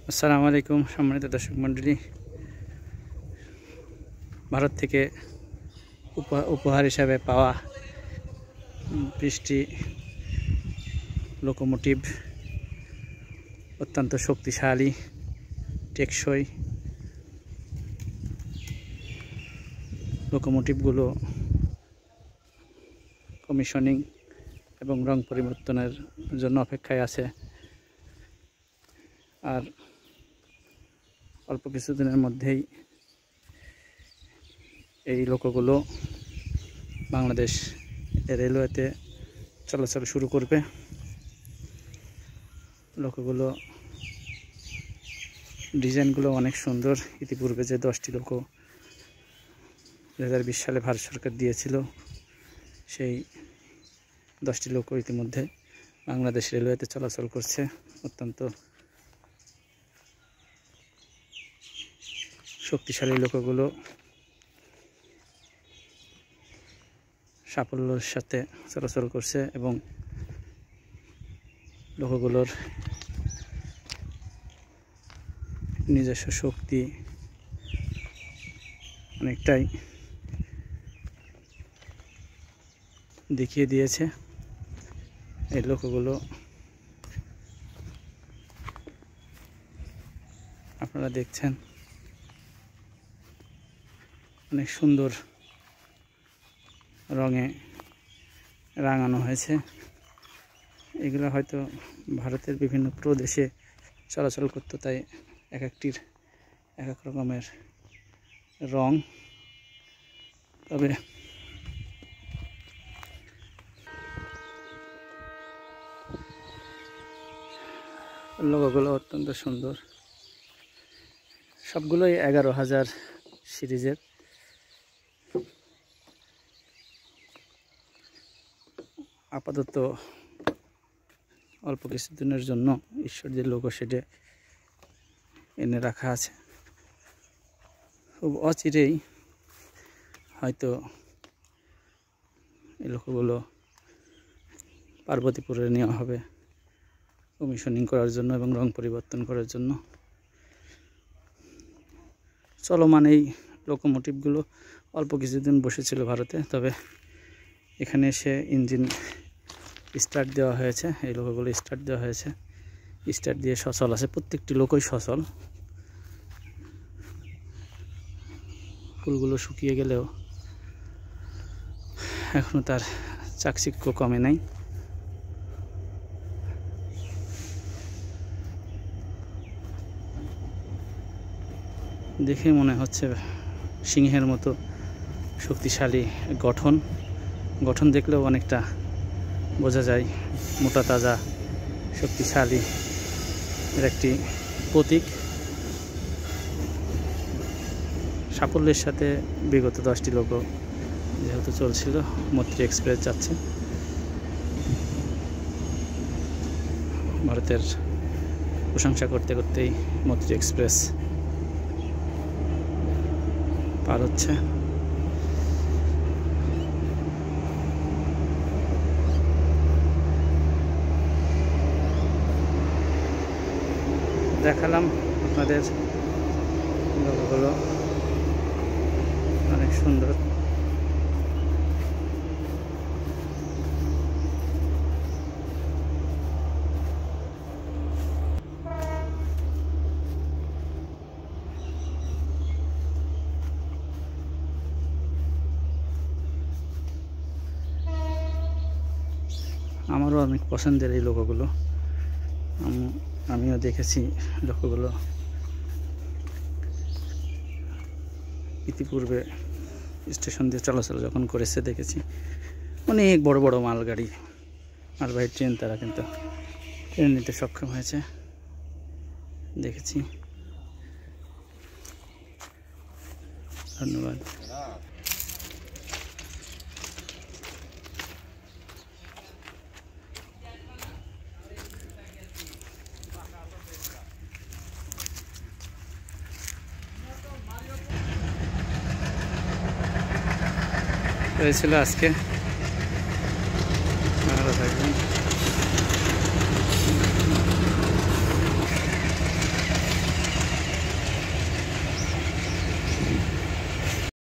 আসসালামু আলাইকুম সম্মানিত দর্শক মণ্ডলী। ভারত থেকে উপহার হিসাবে পাওয়া বৃষ্টি লোকোমোটিভ অত্যন্ত শক্তিশালী, টেকসই লোকোমোটিভগুলো কমিশনিং এবং রং পরিবর্তনের জন্য অপেক্ষায় আছে। আর অল্প কিছুদিনের মধ্যেই এই লোকোগুলো বাংলাদেশ রেলওয়েতে চলাচল শুরু করবে। লোকোগুলো ডিজাইনগুলো অনেক সুন্দর। ইতিপূর্বে যে 10টি লোকো 2020 সালে ভারত সরকার দিয়েছিল, সেই 10টি লোকো ইতিমধ্যে বাংলাদেশ রেলওয়েতে চলাচল করছে। অত্যন্ত শক্তিশালী লোকোগুলো সাফল্যের সাথে চলাচল করছে এবং লোকোগুলোর নিজস্ব শক্তি অনেকটাই দেখিয়ে দিয়েছে। এই লোকোগুলো আপনারা দেখছেন, অনেক সুন্দর রঙে রাঙানো হয়েছে। এগুলো হয়তো ভারতের বিভিন্ন প্রদেশে চলাচল করতো, তাই এক একটির এক এক রকমের রং। তবে লোগোগুলো অত্যন্ত সুন্দর। সবগুলোই 11,000 সিরিজের। আপাতত অল্প কিছুদিনের জন্য ঈশ্বরদের লোগো সেটে এনে রাখা আছে। খুব অচিরেই হয়তো এই লোগোগুলো পার্বতীপুরে নেওয়া হবে কমিশনিং করার জন্য এবং রং পরিবর্তন করার জন্য। চলমান এই লোকোমোটিভগুলো অল্প কিছুদিন বসেছিল ভারতে, তবে এখানে এসে ইঞ্জিন স্টার্ট দেওয়া হয়েছে। এই লোকোগুলো স্টার্ট দেওয়া হয়েছে, স্টার্ট দিয়ে সচল আছে। প্রত্যেকটি লোকই সচল। ফুলগুলো শুকিয়ে গেলেও এখনো তার চাকচিক্য কমে নাই। দেখে মনে হচ্ছে সিংহের মতো শক্তিশালী গঠন দেখলেও অনেকটা বোঝা যায় মোটা তাজা শক্তিশালী এর একটি প্রতীক। সাফল্যের সাথে বিগত 10টি লোকো যেহেতু চলছিল, মৈত্রী এক্সপ্রেস যাচ্ছে। ভারতের প্রশংসা করতে করতেই মৈত্রী এক্সপ্রেস পার হচ্ছে। দেখালাম আপনাদের লোগোগুলো অনেক সুন্দর। আমারও অনেক পছন্দের এই লোগোগুলো। আমিও দেখেছি লোগোগুলো ইতিপূর্বে স্টেশন দিয়ে চলাচল যখন করেছে, দেখেছি অনেক বড় বড় মালবাহী ট্রেন তারা কিন্তু ট্রেন নিতে সক্ষম হয়েছে, দেখেছি। ধন্যবাদ। হয়েছিল আজকে।